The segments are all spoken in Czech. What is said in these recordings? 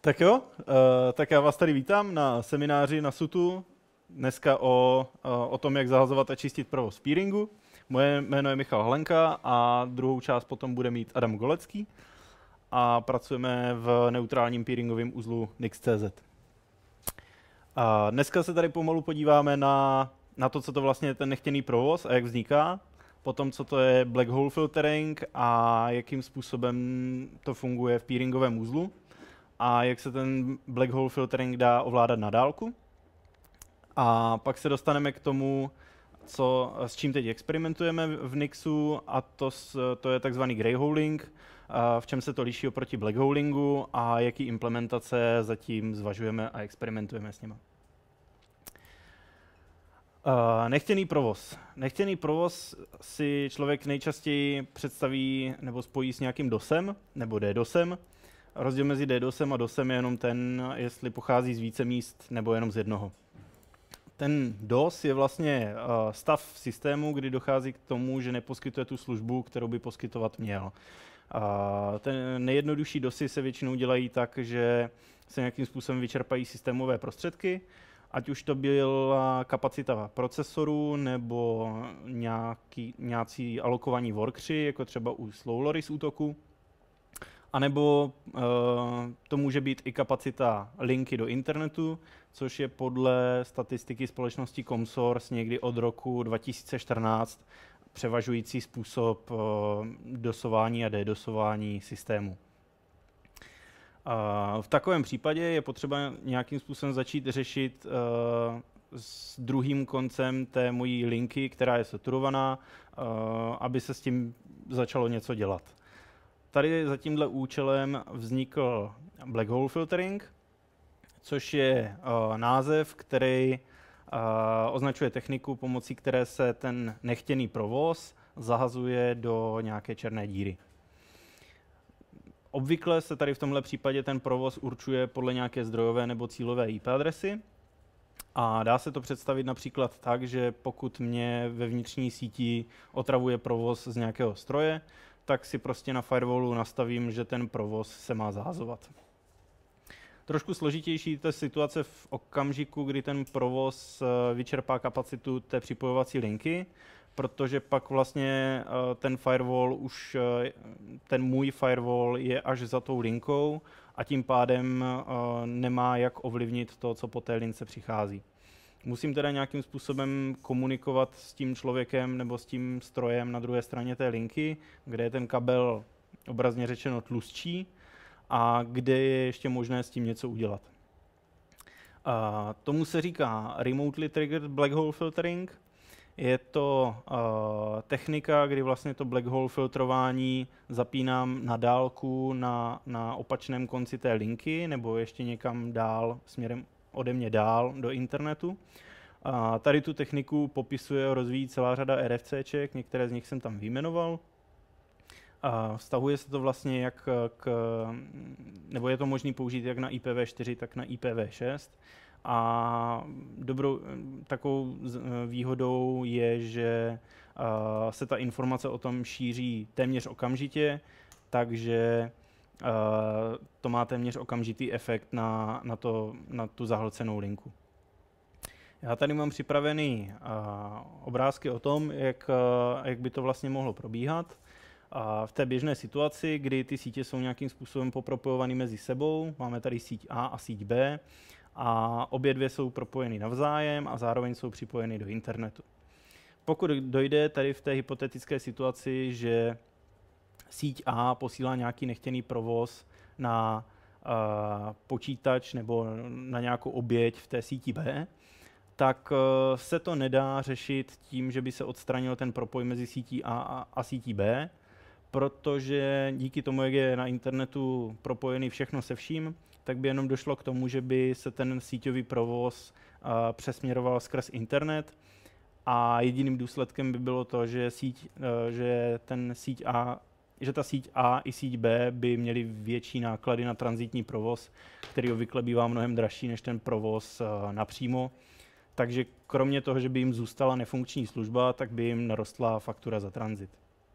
Tak jo, tak já vás tady vítám na semináři na SUTu. Dneska o tom, jak zahazovat a čistit provoz peeringu. Moje jméno je Michal Hlenka a druhou část potom bude mít Adam Golecký. A pracujeme v neutrálním peeringovém uzlu Nix.cz. A dneska se tady pomalu podíváme na to, co to vlastně je ten nechtěný provoz a jak vzniká. Potom, co to je black hole filtering a jakým způsobem to funguje v peeringovém uzlu. A jak se ten black hole filtering dá ovládat na dálku. A pak se dostaneme k tomu, s čím teď experimentujeme v Nixu, a to je takzvaný greyholing, v čem se to liší oproti blackholingu a jaký implementace zatím zvažujeme a experimentujeme s nimi. Nechtěný provoz. Nechtěný provoz si člověk nejčastěji představí nebo spojí s nějakým DOSem nebo DDoSem. Rozdíl mezi DDoSem a DOSem je jenom ten, jestli pochází z více míst nebo jenom z jednoho. Ten DOS je vlastně stav systému, kdy dochází k tomu, že neposkytuje tu službu, kterou by poskytovat měl. Ten nejjednodušší DOSy se většinou dělají tak, že se nějakým způsobem vyčerpají systémové prostředky, ať už to byla kapacita procesoru nebo nějací alokovaní workři, jako třeba u Slow Loris útoku. A nebo to může být i kapacita linky do internetu, což je podle statistiky společnosti ComSource někdy od roku 2014 převažující způsob dosování a dedosování systému. V takovém případě je potřeba nějakým způsobem začít řešit s druhým koncem té mojí linky, která je saturovaná, aby se s tím začalo něco dělat. Tady za tímhle účelem vznikl black hole filtering, což je název, který označuje techniku, pomocí které se ten nechtěný provoz zahazuje do nějaké černé díry. Obvykle se tady v tomhle případě ten provoz určuje podle nějaké zdrojové nebo cílové IP adresy. A dá se to představit například tak, že pokud mě ve vnitřní síti otravuje provoz z nějakého stroje, tak si prostě na firewallu nastavím, že ten provoz se má zahazovat. Trošku složitější je situace v okamžiku, kdy ten provoz vyčerpá kapacitu té připojovací linky, protože pak vlastně ten můj firewall je až za tou linkou a tím pádem nemá jak ovlivnit to, co po té lince přichází. Musím teda nějakým způsobem komunikovat s tím člověkem nebo s tím strojem na druhé straně té linky, kde je ten kabel obrazně řečeno tlustší a kde je ještě možné s tím něco udělat. Tomu se říká Remotely Triggered Black Hole Filtering. Je to technika, kdy vlastně to black hole filtrování zapínám na dálku na opačném konci té linky nebo ještě někam dál, směrem ode mě dál do internetu. Tady tu techniku popisuje a rozvíjí celá řada RFCček, některé z nich jsem tam vyjmenoval. Vztahuje se to vlastně nebo je to možné použít jak na IPv4, tak na IPv6. A takovou výhodou je, že se ta informace o tom šíří téměř okamžitě, takže to má téměř okamžitý efekt na tu zahlcenou linku. Já tady mám připravený obrázky o tom, jak by to vlastně mohlo probíhat. V té běžné situaci, kdy ty sítě jsou nějakým způsobem popropojované mezi sebou, máme tady síť A a síť B a obě dvě jsou propojeny navzájem a zároveň jsou připojeny do internetu. Pokud dojde tady v té hypotetické situaci, že síť A posílá nějaký nechtěný provoz na počítač nebo na nějakou oběť v té síti B, tak se to nedá řešit tím, že by se odstranil ten propoj mezi sítí A a sítí B, protože díky tomu, jak je na internetu propojený všechno se vším, tak by jenom došlo k tomu, že by se ten síťový provoz přesměroval skrz internet a jediným důsledkem by bylo to, že ta síť A i síť B by měly větší náklady na tranzitní provoz, který obvykle bývá mnohem dražší než ten provoz napřímo. Takže kromě toho, že by jim zůstala nefunkční služba, tak by jim narostla faktura za tranzit.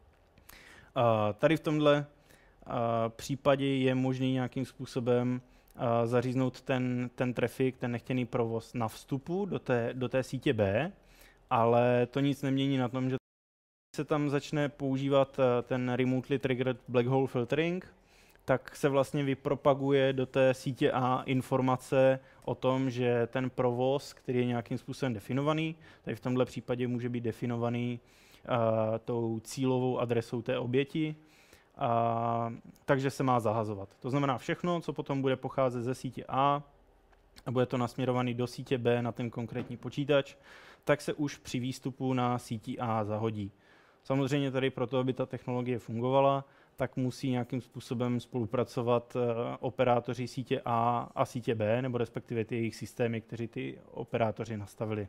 Tady v tomhle případě je možný nějakým způsobem zaříznout ten trafik, ten nechtěný provoz na vstupu do té sítě B, ale to nic nemění na tom, že se tam začne používat ten remotely triggered black hole filtering, tak se vlastně vypropaguje do té sítě A informace o tom, že ten provoz, který je nějakým způsobem definovaný, tady v tomhle případě může být definovaný tou cílovou adresou té oběti, takže se má zahazovat. To znamená všechno, co potom bude pocházet ze sítě A a bude to nasměrovaný do sítě B na ten konkrétní počítač, tak se už při výstupu na síti A zahodí. Samozřejmě tady proto, aby ta technologie fungovala, tak musí nějakým způsobem spolupracovat operátoři sítě A a sítě B, nebo respektive ty jejich systémy, kteří ty operátoři nastavili.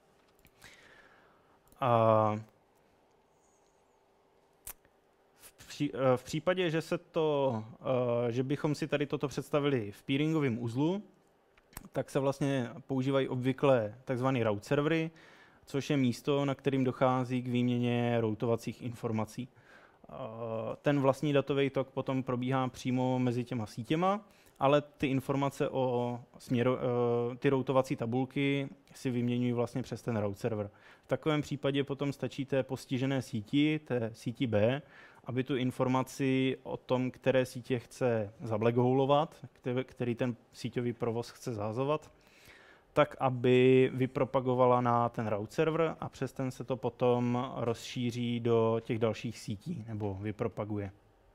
V případě, že bychom si tady toto představili v peeringovém uzlu, tak se vlastně používají obvykle tzv. Route servery, což je místo, na kterým dochází k výměně routovacích informací. Ten vlastní datový tok potom probíhá přímo mezi těma sítěma, ale ty informace o ty routovací tabulky si vyměňují vlastně přes ten route server. V takovém případě potom stačí té postižené síti, té síti B, aby tu informaci o tom, které sítě chce zablackholovat, který ten síťový provoz chce zahazovat, tak aby vypropagovala na ten route server a přes ten se to potom rozšíří do těch dalších sítí nebo vypropaguje.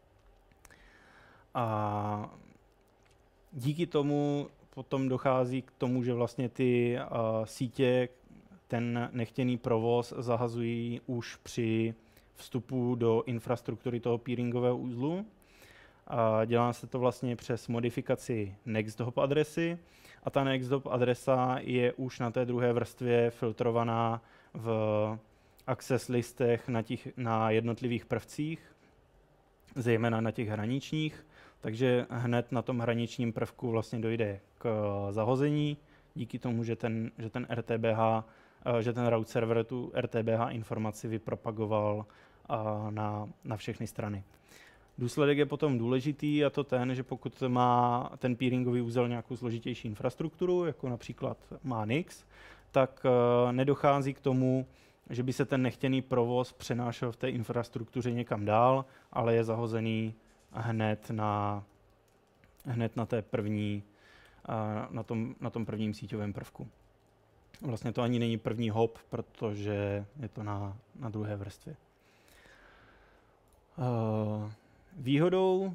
A díky tomu potom dochází k tomu, že vlastně ty sítě ten nechtěný provoz zahazují už při vstupu do infrastruktury toho peeringového uzlu. Dělá se to vlastně přes modifikaci next hop adresy a ta next hop adresa je už na té druhé vrstvě filtrovaná v access listech na jednotlivých prvcích, zejména na těch hraničních, takže hned na tom hraničním prvku vlastně dojde k zahození díky tomu, že ten route server tu RTBH informaci vypropagoval na všechny strany. Důsledek je potom důležitý a to ten, že pokud má ten peeringový úzel nějakou složitější infrastrukturu, jako například má Nix, tak nedochází k tomu, že by se ten nechtěný provoz přenášel v té infrastruktuře někam dál, ale je zahozený hned na té první, na tom prvním síťovém prvku. Vlastně to ani není první hop, protože je to na druhé vrstvě. Výhodou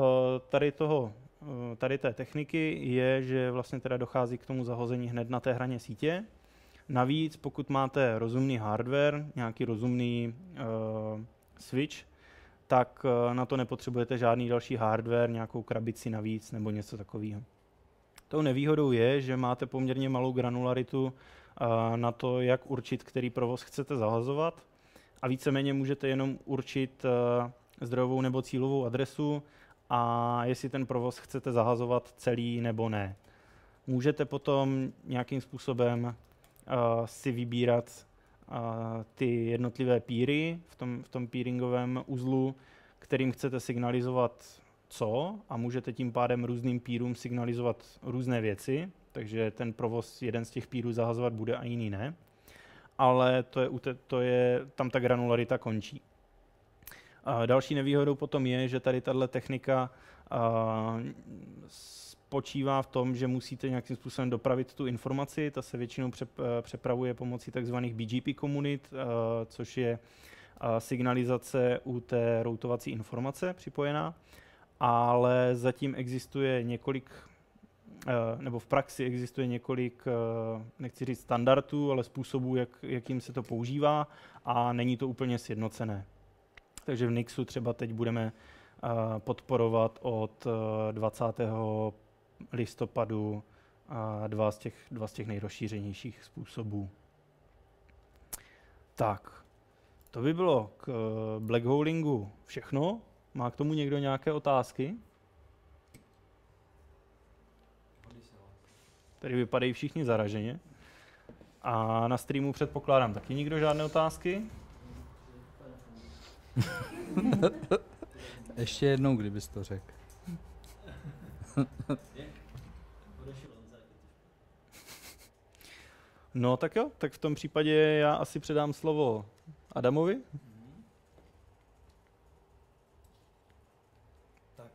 tady té techniky je, že vlastně teda dochází k tomu zahození hned na té hraně sítě. Navíc, pokud máte rozumný hardware, nějaký rozumný switch, tak na to nepotřebujete žádný další hardware, nějakou krabici navíc nebo něco takového. Tou nevýhodou je, že máte poměrně malou granularitu na to, jak určit, který provoz chcete zahazovat a víceméně můžete jenom určit zdrojovou nebo cílovou adresu a jestli ten provoz chcete zahazovat celý nebo ne. Můžete potom nějakým způsobem si vybírat ty jednotlivé peery v tom peeringovém uzlu, kterým chcete signalizovat co a můžete tím pádem různým peerům signalizovat různé věci, takže ten provoz jeden z těch peerů zahazovat bude a jiný ne, ale tam ta granularita končí. Další nevýhodou potom je, že tady tato technika spočívá v tom, že musíte nějakým způsobem dopravit tu informaci, ta se většinou přepravuje pomocí tzv. BGP komunit, což je signalizace u té routovací informace připojená, ale zatím existuje nebo v praxi existuje několik, nechci říct standardů, ale způsobů, jakým se to používá a není to úplně sjednocené. Takže v Nixu třeba teď budeme podporovat od 20. listopadu dva z těch nejrozšířenějších způsobů. Tak, to by bylo k blackholingu všechno. Má k tomu někdo nějaké otázky? Tady vypadají všichni zaraženě. A na streamu předpokládám taky nikdo žádné otázky? Ještě jednou, kdybys to řekl. No tak jo, tak v tom případě já asi předám slovo Adamovi. Tak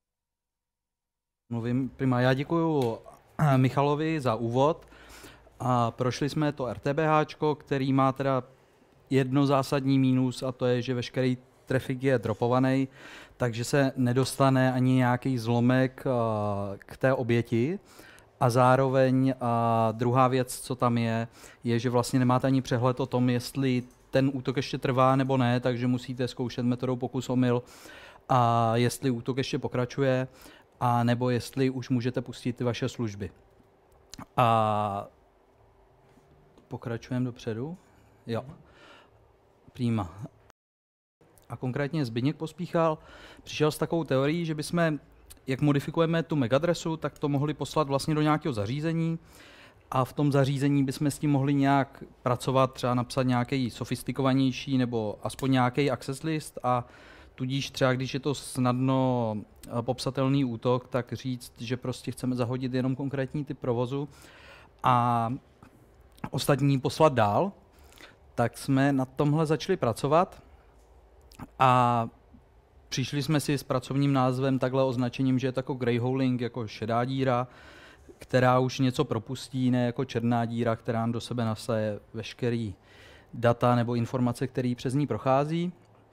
prima. Já děkuju Michalovi za úvod. A prošli jsme to RTBHčko, který má teda jedno zásadní mínus, a to je, že veškerý trafik je dropovaný, takže se nedostane ani nějaký zlomek k té oběti. A zároveň druhá věc, co tam je, že vlastně nemáte ani přehled o tom, jestli ten útok ještě trvá nebo ne, takže musíte zkoušet metodou pokus omyl, a jestli útok ještě pokračuje, a nebo jestli už můžete pustit ty vaše služby. A pokračujeme dopředu? Jo. Prima. A konkrétně Zbyněk Pospíchal přišel s takovou teorií, že bychom, jak modifikujeme tu MAC adresu, tak to mohli poslat vlastně do nějakého zařízení a v tom zařízení bychom s tím mohli nějak pracovat, třeba napsat nějaký sofistikovanější nebo aspoň nějaký access list, a tudíž třeba, když je to snadno popsatelný útok, tak říct, že prostě chceme zahodit jenom konkrétní typ provozu a ostatní poslat dál. Tak jsme na tomhle začali pracovat a přišli jsme si s pracovním názvem takhle označením, že je to jako greyholing, jako šedá díra, která už něco propustí, ne jako černá díra, která do sebe nasaje veškerý data nebo informace, které přes ní prochází.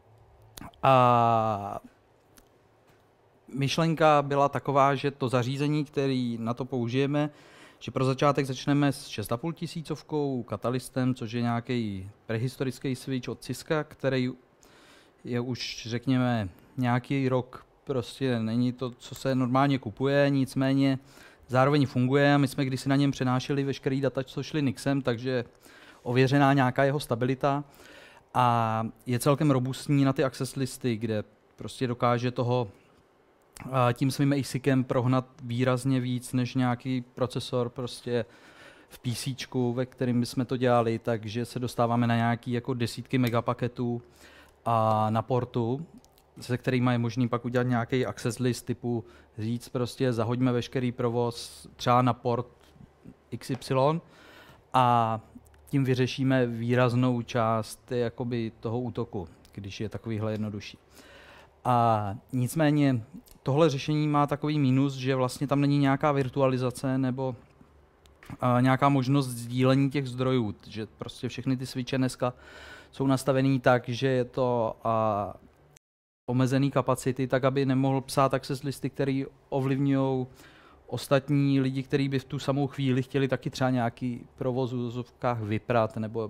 A myšlenka byla taková, že to zařízení, který na to použijeme, že pro začátek začneme s 6,5 tisícovkou Catalystem, což je nějaký prehistorický switch od Cisca, který je už, řekněme, nějaký rok, prostě není to, co se normálně kupuje, nicméně zároveň funguje. My jsme kdysi na něm přenášeli veškerý data, co šli Nixem, takže ověřená nějaká jeho stabilita a je celkem robustní na ty access listy, kde prostě dokáže toho tím svým ASICem prohnat výrazně víc než nějaký procesor prostě v PCčku, ve kterým bychom to dělali, takže se dostáváme na nějaký jako desítky megapaketů a na portu, se kterými je možný pak udělat nějaký access list typu říct prostě zahoďme veškerý provoz třeba na port XY a tím vyřešíme výraznou část jakoby toho útoku, když je takovýhle jednodušší. A nicméně tohle řešení má takový mínus, že vlastně tam není nějaká virtualizace nebo nějaká možnost sdílení těch zdrojů, že prostě všechny ty switche dneska jsou nastavený tak, že je to omezený kapacity, tak aby nemohl psát access listy, které ovlivňují ostatní lidi, kteří by v tu samou chvíli chtěli taky třeba nějaký provoz v úzovkách vyprat nebo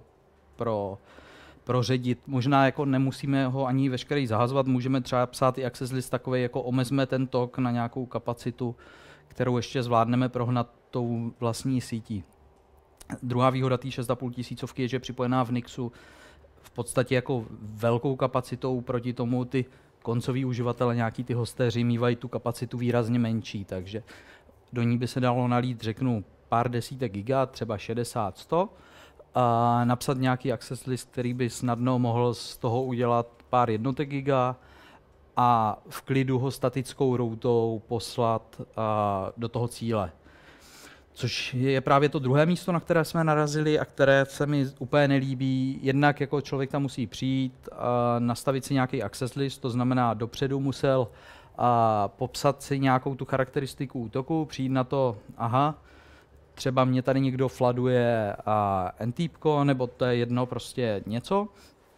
proředit. Možná jako nemusíme ho ani veškerý zahazovat, můžeme třeba psát i access list takový, jako omezme ten tok na nějakou kapacitu, kterou ještě zvládneme prohnat tou vlastní sítí. Druhá výhoda té 6,5 tisícovky je, že je připojená v Nixu v podstatě jako velkou kapacitou, proti tomu ty koncoví uživatele, nějaký ty hostéři mývají tu kapacitu výrazně menší, takže do ní by se dalo nalít, řeknu, pár desítek giga, třeba 60, 100, a napsat nějaký access list, který by snadno mohl z toho udělat pár jednotek giga a v klidu ho statickou routou poslat do toho cíle. Což je právě to druhé místo, na které jsme narazili a které se mi úplně nelíbí. Jednak jako člověk tam musí přijít a nastavit si nějaký access list, to znamená dopředu musel popsat si nějakou tu charakteristiku útoku, přijít na to, aha, třeba mě tady někdo fladuje NTPko, nebo to je jedno, prostě něco.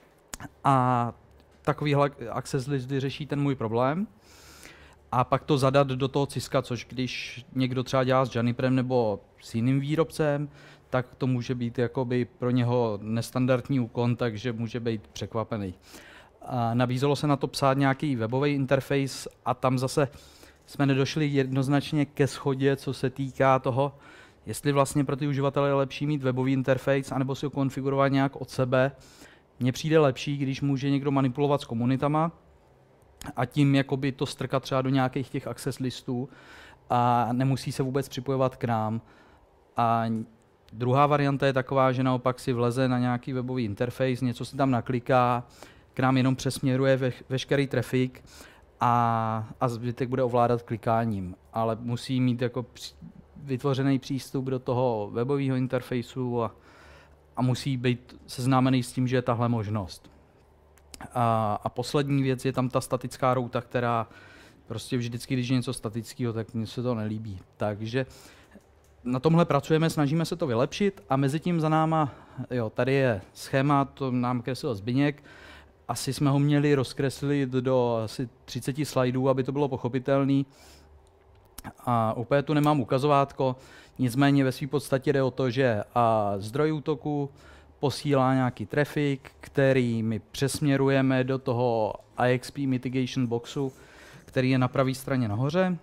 A takovýhle access list vyřeší ten můj problém. A pak to zadat do toho Cisca, což když někdo třeba dělá s Juniperem nebo s jiným výrobcem, tak to může být jakoby pro něho nestandardní úkon, takže může být překvapený. A nabízelo se na to psát nějaký webový interface a tam zase jsme nedošli jednoznačně ke shodě, co se týká toho, jestli vlastně pro ty uživatele je lepší mít webový interface, anebo si ho konfigurovat nějak od sebe. Mně přijde lepší, když může někdo manipulovat s komunitama a tím jakoby to strkat třeba do nějakých těch access listů a nemusí se vůbec připojovat k nám. A druhá varianta je taková, že naopak si vleze na nějaký webový interface, něco si tam nakliká, k nám jenom přesměruje veškerý trafik a zbytek bude ovládat klikáním. Ale musí mít jako vytvořený přístup do toho webového interfejsu a musí být seznámený s tím, že je tahle možnost. A poslední věc je tam ta statická routa, která prostě vždycky, když je něco statického, tak mně se to nelíbí. Takže na tomhle pracujeme, snažíme se to vylepšit a mezi tím za náma, jo, tady je schéma, to nám kreslil Zbyněk, asi jsme ho měli rozkreslit do asi 30 slajdů, aby to bylo pochopitelné. A úplně tu nemám ukazovátko, nicméně ve své podstatě jde o to, že zdroj útoku posílá nějaký trafik, který my přesměrujeme do toho IXP mitigation boxu, který je na pravé straně nahoře.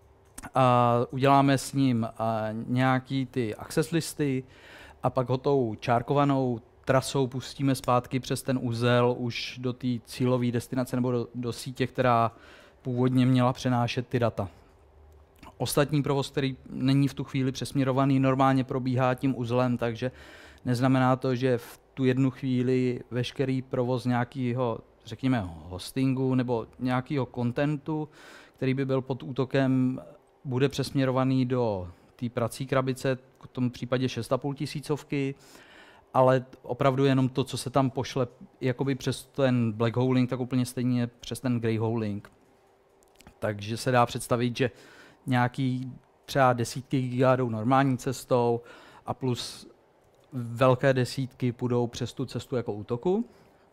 A uděláme s ním nějaký ty access listy a pak ho tou čárkovanou trasou pustíme zpátky přes ten uzel už do té cílové destinace nebo do sítě, která původně měla přenášet ty data. Ostatní provoz, který není v tu chvíli přesměrovaný, normálně probíhá tím uzlem, takže neznamená to, že v tu jednu chvíli veškerý provoz nějakého, řekněme, hostingu nebo nějakého contentu, který by byl pod útokem, bude přesměrovaný do té prací krabice, v tom případě 6,5 tisícovky, ale opravdu jenom to, co se tam pošle jakoby přes ten black hole link, tak úplně stejně přes ten grey hole link. Takže se dá představit, že nějaký třeba desítky giga jdou normální cestou a plus velké desítky půjdou přes tu cestu jako útoku.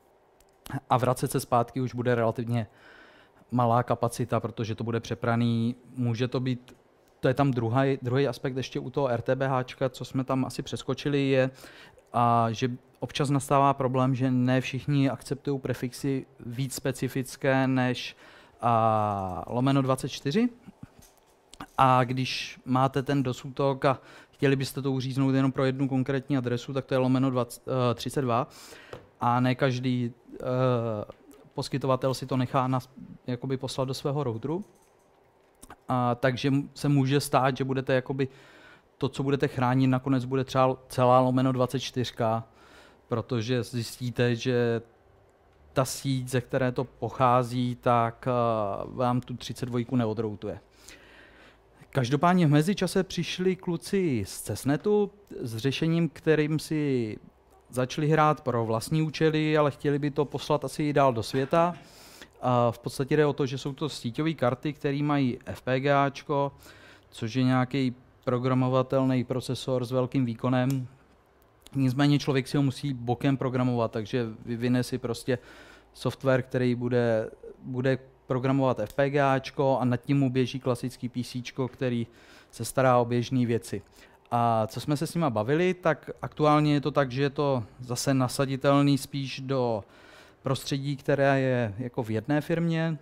A vracet se zpátky už bude relativně malá kapacita, protože to bude přepraný. Může to být, to je tam druhý aspekt ještě u toho RTBHčka, co jsme tam asi přeskočili, je, že občas nastává problém, že ne všichni akceptují prefixy víc specifické než lomeno 24. A když máte ten dosútok a chtěli byste to uříznout jenom pro jednu konkrétní adresu, tak to je lomeno 32. A ne každý poskytovatel si to nechá jakoby poslat do svého routeru. Takže se může stát, že budete jakoby to, co budete chránit, nakonec bude třeba celá lomeno 24, protože zjistíte, že ta síť, ze které to pochází, tak vám tu 32 neodroutuje. Každopádně v mezičase přišli kluci z CESNetu s řešením, kterým si začali hrát pro vlastní účely, ale chtěli by to poslat asi dál do světa. V podstatě jde o to, že jsou to síťové karty, které mají FPGAčko, což je nějaký programovatelný procesor s velkým výkonem. Nicméně člověk si ho musí bokem programovat, takže vyvine si prostě software, který bude programovat FPGAčko a nad tím mu běží klasický PCčko, který se stará o běžné věci. A co jsme se s nima bavili, tak aktuálně je to tak, že je to zase nasaditelný spíš do prostředí, které je jako v jedné firmě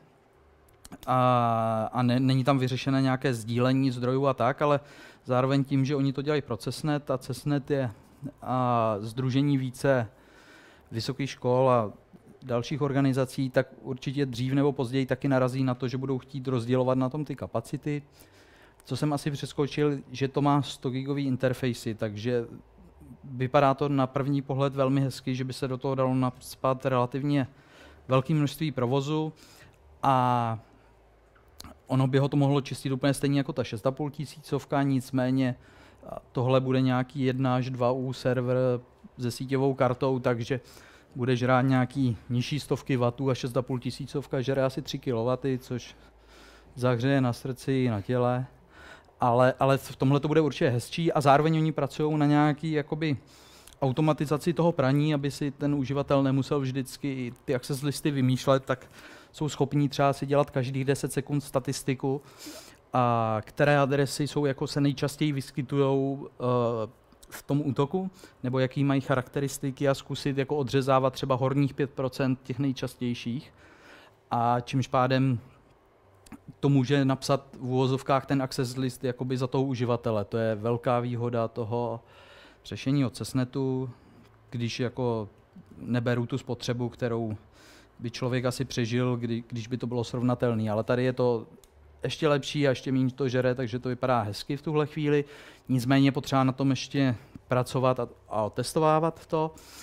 a není tam vyřešené nějaké sdílení zdrojů a tak, ale zároveň tím, že oni to dělají pro CESNet a CESNet je sdružení více vysokých škol a dalších organizací, tak určitě dřív nebo později taky narazí na to, že budou chtít rozdělovat na tom ty kapacity. Co jsem asi přeskočil, že to má 100 gigový interfejsy, takže vypadá to na první pohled velmi hezky, že by se do toho dalo naspat relativně velké množství provozu a ono by ho to mohlo čistit úplně stejně jako ta 6,5 tisícovka, nicméně tohle bude nějaký 1 až 2 U server se síťovou kartou, takže bude žrát nějaký nižší stovky wattů a 6,5 tisícovka žere asi 3 kW, což zahřeje na srdci i na těle. Ale v tomhle to bude určitě hezčí a zároveň oni pracují na nějaký jakoby automatizaci toho praní, aby si ten uživatel nemusel vždycky ty access listy vymýšlet, tak jsou schopní třeba si dělat každých 10 sekund statistiku, a které adresy jsou jako se nejčastěji vyskytují v tom útoku, nebo jaký mají charakteristiky a zkusit jako odřezávat třeba horních 5% těch nejčastějších. A čímž pádem to může napsat v uvozovkách ten access list jakoby za toho uživatele. To je velká výhoda toho řešení od CESNetu, když jako neberu tu spotřebu, kterou by člověk asi přežil, když by to bylo srovnatelné. Ale tady je to ještě lepší a ještě méně to žere, takže to vypadá hezky v tuhle chvíli. Nicméně potřeba na tom ještě pracovat a testovávat to.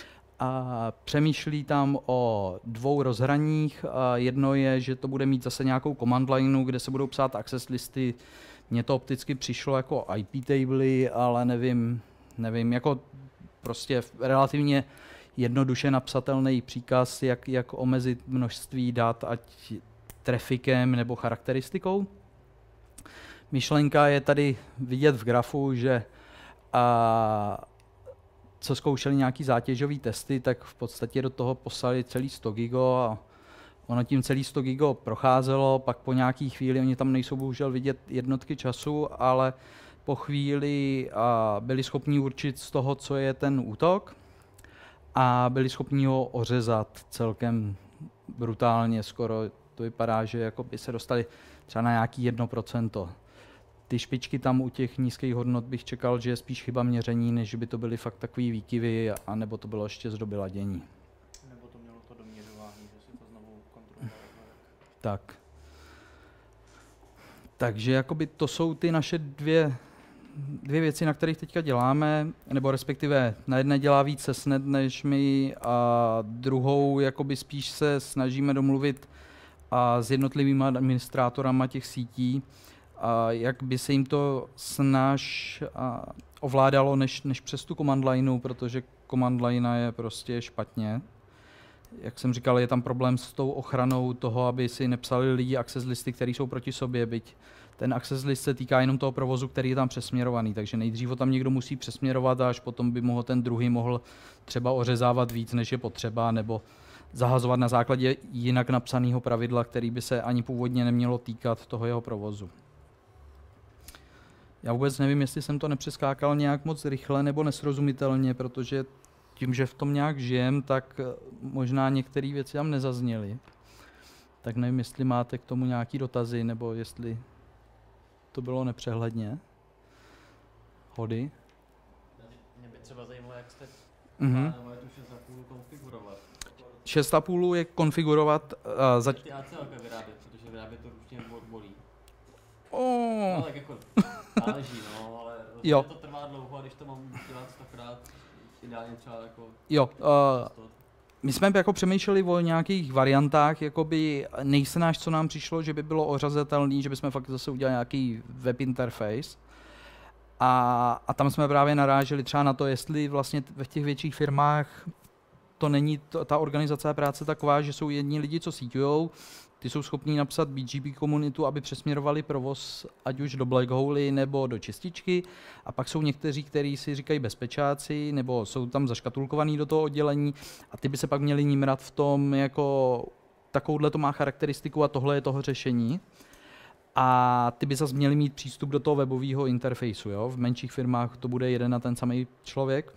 A přemýšlí tam o 2 rozhraních. Jedno je, že to bude mít zase nějakou command lineu, kde se budou psát access listy. Mně to opticky přišlo jako IP tabley, ale nevím, jako prostě relativně jednoduše napsatelný příkaz, jak omezit množství dat, ať trafikem nebo charakteristikou. Myšlenka je tady vidět v grafu, že co zkoušeli nějaký zátěžový testy, tak v podstatě do toho poslali celý 100 gigo a ono tím celý 100 gigo procházelo, pak po nějaký chvíli, oni tam nejsou bohužel vidět jednotky času, ale po chvíli byli schopni určit z toho, co je ten útok a byli schopni ho ořezat celkem brutálně, skoro to vypadá, že jako by se dostali třeba na nějaký 1%. Ty špičky tam u těch nízkých hodnot bych čekal, že je spíš chyba měření, než by to byly fakt takový výkyvy, anebo to bylo ještě z doby ladění. Nebo to mělo to doměřování, že si to znovu kontrolovalo. Tak. Takže jakoby to jsou ty naše dvě věci, na kterých teďka děláme, nebo respektive na jedné dělá víc SESnet než my a druhou jakoby spíš se snažíme domluvit s jednotlivými administrátorama těch sítí, jak by se jim to ovládalo než přes tu command lineu, protože command line je prostě špatně. Jak jsem říkal, je tam problém s tou ochranou toho, aby si nepsali lidi access listy, které jsou proti sobě, byť ten access list se týká jenom toho provozu, který je tam přesměrovaný, takže nejdřív ho tam někdo musí přesměrovat a až potom by mohl ten druhý mohl třeba ořezávat víc, než je potřeba, nebo zahazovat na základě jinak napsaného pravidla, který by se ani původně nemělo týkat toho jeho provozu. Já vůbec nevím, jestli jsem to nepřeskákal nějak moc rychle nebo nesrozumitelně, protože tím, že v tom nějak žijem, tak možná některé věci tam nezazněly. Tak nevím, jestli máte k tomu nějaký dotazy, nebo jestli to bylo nepřehledně. Hody? Mě by třeba zajímalo, jak jste plánovali tu 6,5 konfigurovat. 6,5 je konfigurovat... Ty ACLka vyrábět, protože vyrábět to ručně bolí. Oh. No tak jako záleží, no, ale to trvá dlouho a když to mám dělat 100krát, ideálně třeba jako... Jo, my jsme jako přemýšleli o nějakých variantách, jakoby nejsnáš, co nám přišlo, že by bylo ořazatelný, že bychom fakt zase udělali nějaký web interface. A tam jsme právě naráželi třeba na to, jestli vlastně v těch větších firmách to není ta organizace práce taková, že jsou jedni lidi, co síťujou, ty jsou schopní napsat BGP komunitu, aby přesměrovali provoz ať už do black hole nebo do čističky. A pak jsou někteří, kteří si říkají bezpečáci nebo jsou tam zaškatulkovaní do toho oddělení a ty by se pak měli nímrat v tom, jako takovouhle to má charakteristiku a tohle je toho řešení. A ty by zase měli mít přístup do toho webového interfejsu. Jo? V menších firmách to bude jeden a ten samý člověk.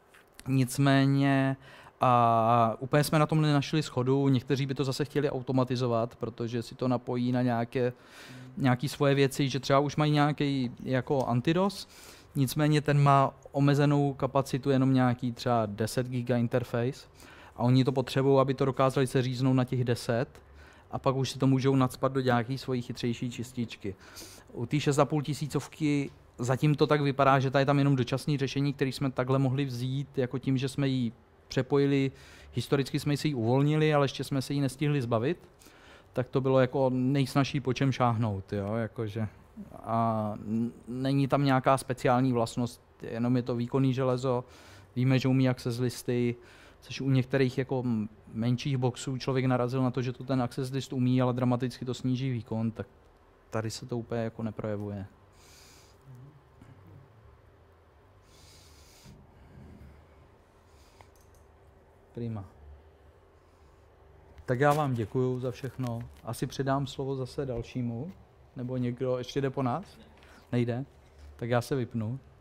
Nicméně úplně jsme na tom nenašli shodu, někteří by to zase chtěli automatizovat, protože si to napojí na nějaké svoje věci, že třeba už mají nějaký jako antidos, nicméně ten má omezenou kapacitu, jenom nějaký třeba 10 giga interface a oni to potřebují, aby to dokázali se říznout na těch 10 a pak už si to můžou nacpat do nějaké svojí chytřejší čističky. U té 6,5 tisícovky zatím to tak vypadá, že tady je tam jenom dočasné řešení, které jsme takhle mohli vzít, jako tím, že jsme ji přepojili, historicky jsme si ji uvolnili, ale ještě jsme se ji nestihli zbavit, tak to bylo jako nejsnažší po čem šáhnout, jo, jakože. A není tam nějaká speciální vlastnost, jenom je to výkonný železo, víme, že umí access listy, což u některých jako menších boxů člověk narazil na to, že to ten access list umí, ale dramaticky to sníží výkon, tak tady se to úplně jako neprojevuje. Prima. Tak já vám děkuju za všechno. Asi předám slovo zase dalšímu. Nebo někdo ještě jde po nás? Nejde? Tak já se vypnu.